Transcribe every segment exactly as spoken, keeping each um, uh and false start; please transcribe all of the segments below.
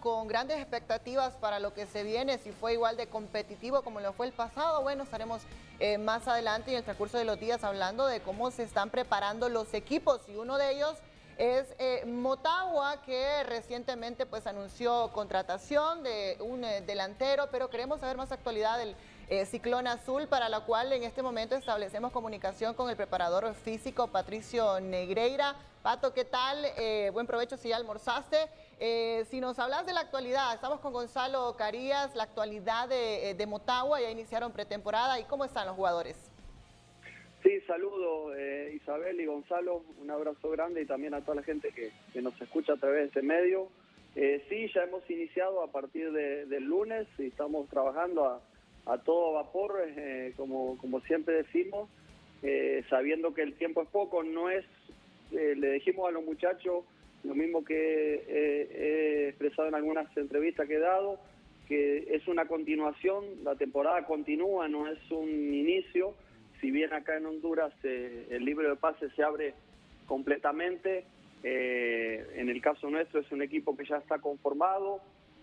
con grandes expectativas para lo que se viene, si fue igual de competitivo como lo fue el pasado. Bueno, estaremos eh, más adelante en el transcurso de los días hablando de cómo se están preparando los equipos, y uno de ellos es eh, Motagua, que recientemente pues anunció contratación de un eh, delantero, pero queremos saber más actualidad del eh, Ciclón Azul, para la cual en este momento establecemos comunicación con el preparador físico Patricio Negreira. Pato, ¿qué tal? Eh, buen provecho si ya almorzaste. Eh, si nos hablas de la actualidad, estamos con Gonzalo Carías, la actualidad de, de Motagua, ya iniciaron pretemporada, ¿y cómo están los jugadores? Sí, saludo eh, Isabel y Gonzalo, un abrazo grande, y también a toda la gente que, que nos escucha a través de este medio. Eh, sí, ya hemos iniciado a partir de, del lunes y estamos trabajando a, a todo vapor, eh, como, como siempre decimos, eh, sabiendo que el tiempo es poco. No es, eh, le dijimos a los muchachos lo mismo que eh, he expresado en algunas entrevistas que he dado, que es una continuación, la temporada continúa, no es un inicio. Si bien acá en Honduras eh, el libro de pases se abre completamente, eh, en el caso nuestro es un equipo que ya está conformado,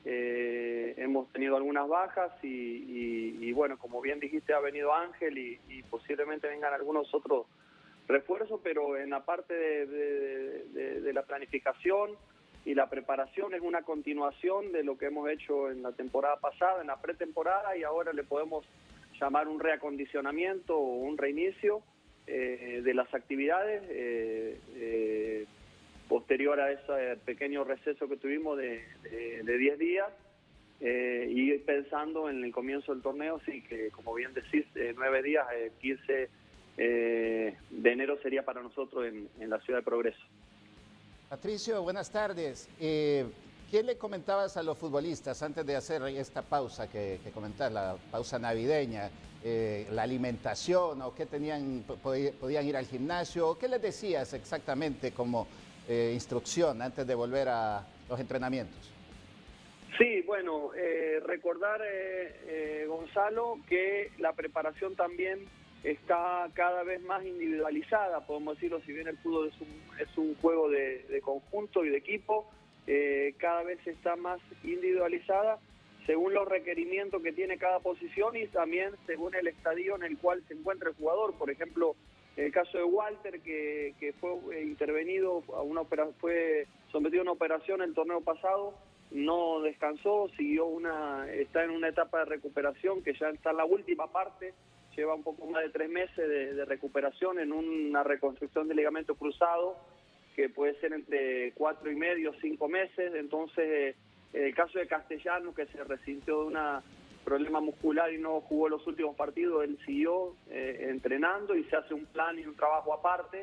eh, hemos tenido algunas bajas y, y, y bueno, como bien dijiste, ha venido Ángel y, y posiblemente vengan algunos otros refuerzos, pero en la parte de, de, de, de la planificación y la preparación es una continuación de lo que hemos hecho en la temporada pasada, en la pretemporada, y ahora le podemos llamar un reacondicionamiento o un reinicio eh, de las actividades eh, eh, posterior a ese pequeño receso que tuvimos de, de, de diez días, eh, y pensando en el comienzo del torneo, sí, que como bien decís, eh, nueve días, eh, quince eh, de enero sería para nosotros en, en la Ciudad de Progreso. Patricio, buenas tardes. Eh, ¿Qué le comentabas a los futbolistas antes de hacer esta pausa que, que comentas, la pausa navideña? Eh, ¿La alimentación o qué tenían, podían ir al gimnasio? ¿Qué les decías exactamente como eh, instrucción antes de volver a los entrenamientos? Sí, bueno, eh, recordar, eh, eh, Gonzalo, que la preparación también está cada vez más individualizada, podemos decirlo. Si bien el fútbol es un, es un juego de, de conjunto y de equipo, eh, cada vez está más individualizada según los requerimientos que tiene cada posición y también según el estadio en el cual se encuentra el jugador. Por ejemplo, el caso de Walter, que, que fue intervenido, a una opera, fue sometido a una operación el torneo pasado, no descansó, siguió una, está en una etapa de recuperación que ya está en la última parte, lleva un poco más de tres meses de, de recuperación en una reconstrucción del ligamento cruzado, que puede ser entre cuatro y medio, cinco meses. Entonces, el caso de Castellanos, que se resintió de un problema muscular y no jugó los últimos partidos, él siguió eh, entrenando y se hace un plan y un trabajo aparte.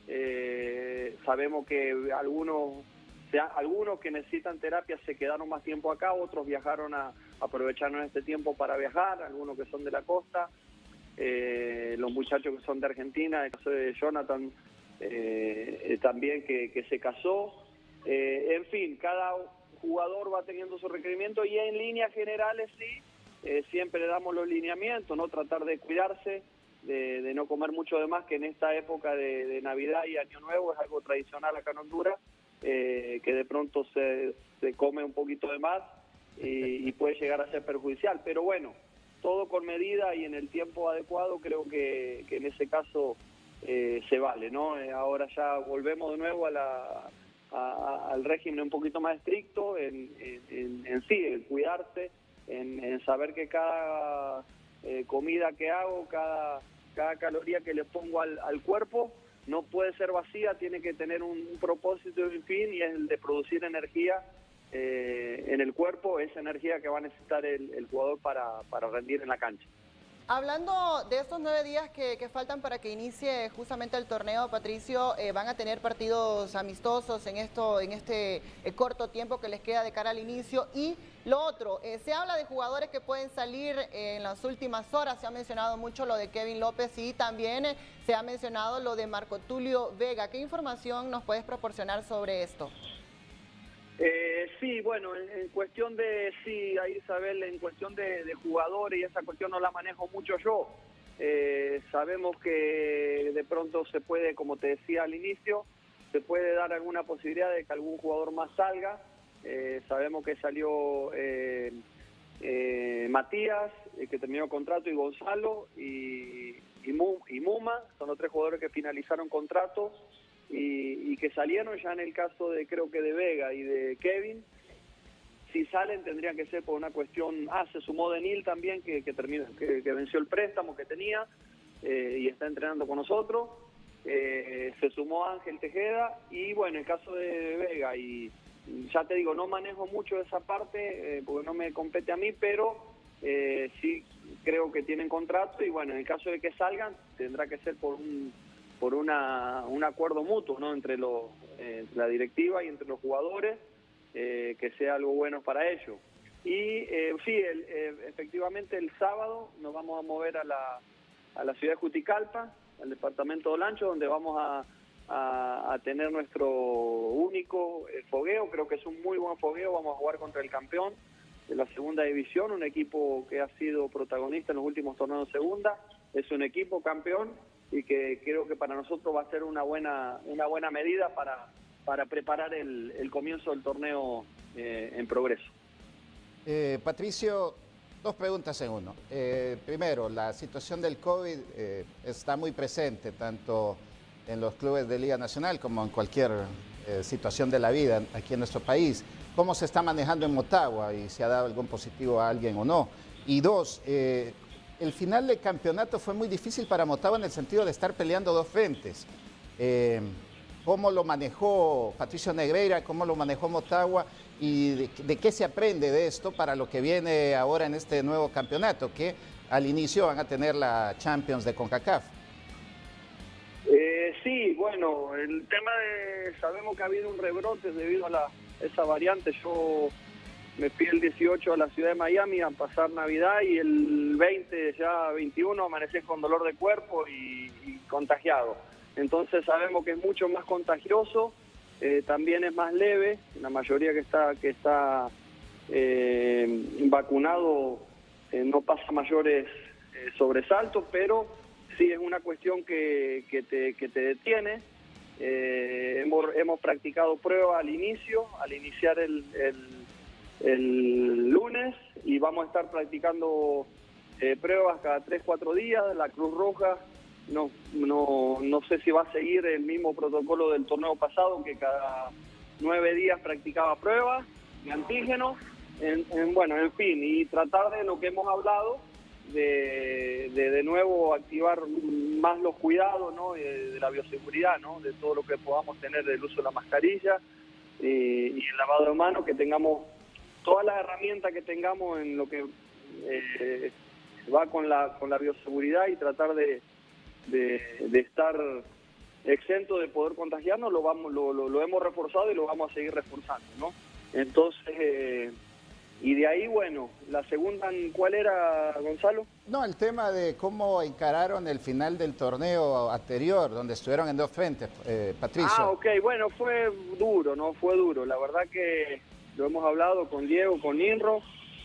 Eh, sabemos que algunos, sea, algunos que necesitan terapia se quedaron más tiempo acá, otros viajaron a aprovecharon este tiempo para viajar, algunos que son de la costa. Eh, los muchachos que son de Argentina, el caso de Jonathan eh, también que, que se casó, eh, en fin, cada jugador va teniendo su requerimiento y en líneas generales sí, eh, siempre le damos los lineamientos, ¿no? Tratar de cuidarse, de, de no comer mucho de más, que en esta época de, de Navidad y Año Nuevo es algo tradicional acá en Honduras, eh, que de pronto se, se come un poquito de más y, y puede llegar a ser perjudicial, pero bueno, todo con medida y en el tiempo adecuado. Creo que, que en ese caso eh, se vale, ¿no? Eh, ahora ya volvemos de nuevo a la, a, al régimen un poquito más estricto en, en, en sí, en cuidarse, en, en saber que cada eh, comida que hago, cada, cada caloría que le pongo al, al cuerpo no puede ser vacía, tiene que tener un, un propósito y un fin, y es el de producir energía Eh, en el cuerpo, esa energía que va a necesitar el, el jugador para, para rendir en la cancha. Hablando de estos nueve días que, que faltan para que inicie justamente el torneo, Patricio, eh, van a tener partidos amistosos en esto, en este eh, corto tiempo que les queda de cara al inicio. Y lo otro, eh, se habla de jugadores que pueden salir eh, en las últimas horas. Se ha mencionado mucho lo de Kevin López y también eh, se ha mencionado lo de Marco Tulio Vega. ¿Qué información nos puedes proporcionar sobre esto? Eh, sí, bueno, en, en cuestión de, sí, ahí Isabel, en cuestión de, de jugadores, y esa cuestión no la manejo mucho yo. Eh, sabemos que de pronto se puede, como te decía al inicio, se puede dar alguna posibilidad de que algún jugador más salga. eh, sabemos que salió eh, eh, Matías, eh, que terminó contrato, y Gonzalo, y, y, Mu, y Muma, son los tres jugadores que finalizaron contrato y, y que salieron ya en el caso de, creo que de Vega y de Kevin. Si salen tendrían que ser por una cuestión, ah, se sumó Denil también, que, que, terminó, que, que venció el préstamo que tenía eh, y está entrenando con nosotros. Eh, se sumó Ángel Tejeda y bueno, el caso de Vega, y ya te digo, no manejo mucho esa parte eh, porque no me compete a mí, pero eh, sí creo que tienen contrato y bueno, en el caso de que salgan tendrá que ser por un por una un acuerdo mutuo, ¿no? Entre los eh, entre la directiva y entre los jugadores, eh, que sea algo bueno para ellos. Y eh, sí, el, eh, efectivamente el sábado nos vamos a mover a la a la ciudad de Juticalpa, al departamento de Olancho, donde vamos a, a, a tener nuestro único eh, fogueo. Creo que es un muy buen fogueo. Vamos a jugar contra el campeón de la segunda división, un equipo que ha sido protagonista en los últimos torneos de segunda. Es un equipo campeón y que creo que para nosotros va a ser una buena una buena medida para, para preparar el, el comienzo del torneo eh, en progreso. Eh, Patricio, dos preguntas en uno. Eh, primero, la situación del COVID eh, está muy presente tanto en los clubes de Liga Nacional como en cualquier eh, situación de la vida aquí en nuestro país. ¿Cómo se está manejando en Motagua y si ha dado algún positivo a alguien o no? Y dos, eh, el final del campeonato fue muy difícil para Motagua en el sentido de estar peleando dos frentes. Eh, ¿Cómo lo manejó Patricio Negreira? ¿Cómo lo manejó Motagua? ¿Y de, de qué se aprende de esto para lo que viene ahora en este nuevo campeonato? Que al inicio van a tener la Champions de CONCACAF. Eh, sí, bueno, el tema de... Sabemos que ha habido un rebrote debido a la, esa variante. Yo me fui el dieciocho a la ciudad de Miami a pasar Navidad y el veinte, ya veintiuno, amanecí con dolor de cuerpo y, y contagiado. Entonces sabemos que es mucho más contagioso, eh, también es más leve. La mayoría que está que está eh, vacunado eh, no pasa mayores eh, sobresaltos, pero sí es una cuestión que, que, te, que te detiene. Eh, hemos, hemos practicado pruebas al inicio, al iniciar el, el, el lunes, y vamos a estar practicando eh, pruebas cada tres, cuatro días. La Cruz Roja no, no, no sé si va a seguir el mismo protocolo del torneo pasado, que cada nueve días practicaba pruebas de antígenos. En, en, bueno, en fin, y tratar de lo que hemos hablado, de de, de nuevo activar más los cuidados, ¿no? de, de la bioseguridad, ¿no? De todo lo que podamos tener, del uso de la mascarilla eh, y el lavado de manos, que tengamos todas las herramientas que tengamos en lo que eh, va con la con la bioseguridad, y tratar de, de, de estar exento de poder contagiarnos. Lo vamos lo, lo, lo hemos reforzado y lo vamos a seguir reforzando, ¿no? Entonces eh, y de ahí, bueno, la segunda, ¿cuál era, Gonzalo? No, el tema de cómo encararon el final del torneo anterior, donde estuvieron en dos frentes, eh, Patricio. Ah, ok, bueno, fue duro, ¿no? Fue duro. La verdad que lo hemos hablado con Diego, con Inro.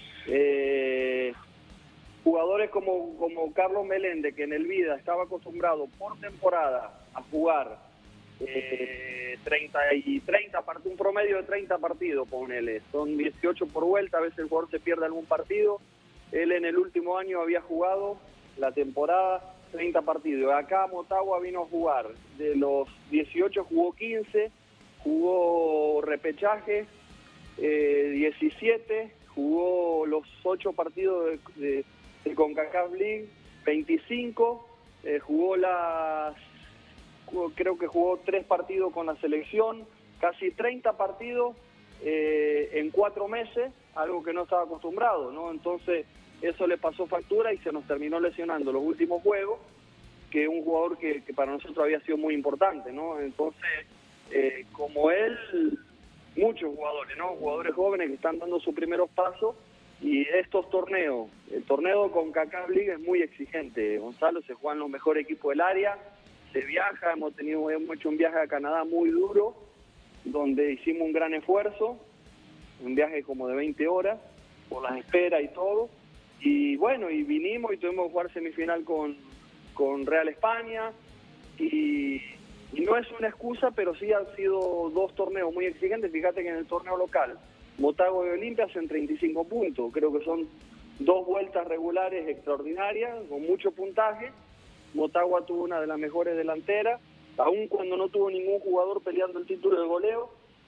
Eh, jugadores como, como Carlos Meléndez, que en el Vida estaba acostumbrado por temporada a jugar Eh, treinta y treinta partidos, un promedio de treinta partidos, ponele, son dieciocho por vuelta, a veces el jugador se pierde algún partido. Él en el último año había jugado la temporada treinta partidos. Acá Motagua vino a jugar, de los dieciocho jugó quince, jugó repechaje eh, diecisiete, jugó los ocho partidos de, de, de CONCACAF League, veinticinco, eh, jugó las creo que jugó tres partidos con la selección, casi treinta partidos eh, en cuatro meses, algo que no estaba acostumbrado, ¿no? Entonces eso le pasó factura y se nos terminó lesionando los últimos juegos, que es un jugador que, que para nosotros había sido muy importante, ¿no? Entonces, eh, como él, muchos jugadores, ¿no? Jugadores jóvenes que están dando sus primeros pasos, y estos torneos, el torneo con CONCACAF League es muy exigente, Gonzalo, se juegan los mejores equipos del área. Se viaja, hemos tenido hemos hecho un viaje a Canadá muy duro, donde hicimos un gran esfuerzo, un viaje como de veinte horas, por las esperas y todo, y bueno, y vinimos y tuvimos que jugar semifinal con, con Real España, y, y no es una excusa, pero sí han sido dos torneos muy exigentes. Fíjate que en el torneo local Motagua y Olimpia hacen treinta y cinco puntos. Creo que son dos vueltas regulares extraordinarias, con mucho puntaje. Motagua tuvo una de las mejores delanteras, aun cuando no tuvo ningún jugador peleando el título de goleo.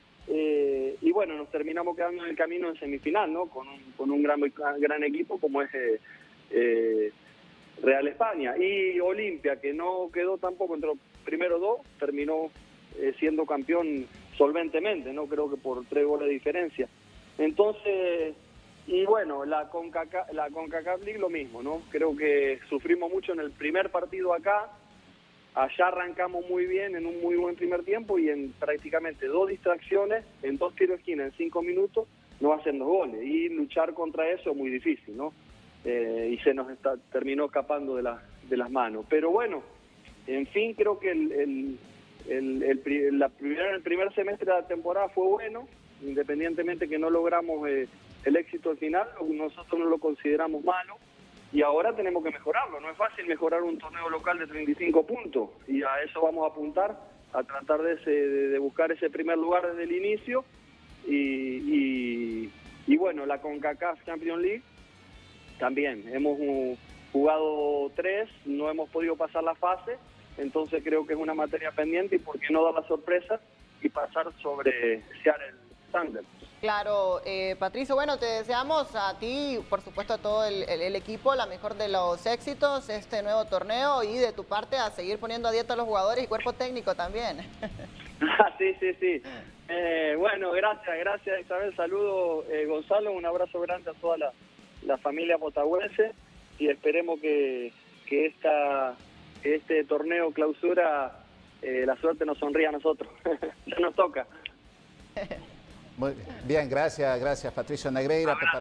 Eh, y bueno, nos terminamos quedando en el camino en semifinal, ¿no? Con un, con un gran, gran equipo como es eh, eh, Real España. Y Olimpia, que no quedó tampoco entre los primeros dos, terminó eh, siendo campeón solventemente, ¿no? Creo que por tres goles de diferencia. Entonces, y bueno, la CONCACAF, la CONCACAF League lo mismo, ¿no? Creo que sufrimos mucho en el primer partido acá. Allá arrancamos muy bien, en un muy buen primer tiempo, y en prácticamente dos distracciones, en dos tiros de esquina, en cinco minutos, nos hacen dos goles. Y luchar contra eso es muy difícil, ¿no? Eh, y se nos está, terminó escapando de, la, de las manos. Pero bueno, en fin, creo que el, el, el, el, la primera, el primer semestre de la temporada fue bueno, independientemente que no logramos eh, el éxito al final, nosotros no lo consideramos malo. Y ahora tenemos que mejorarlo. No es fácil mejorar un torneo local de treinta y cinco puntos. Y a eso vamos a apuntar, a tratar de, ese, de, de buscar ese primer lugar desde el inicio. Y, y, y bueno, la CONCACAF Champions League también. Hemos uh, jugado tres, no hemos podido pasar la fase. Entonces creo que es una materia pendiente y por qué no dar la sorpresa y pasar sobre Seattle Sanders. Claro, eh, Patricio, bueno, te deseamos a ti, por supuesto a todo el, el, el equipo, la mejor de los éxitos, este nuevo torneo, y de tu parte a seguir poniendo a dieta a los jugadores y cuerpo técnico también. sí, sí, sí. Eh, bueno, gracias, gracias Isabel, saludo eh, Gonzalo, un abrazo grande a toda la, la familia motagüense y esperemos que, que, esta, que este torneo clausura eh, la suerte nos sonría a nosotros, ya nos toca. Muy bien, gracias, gracias Patricio Negreira.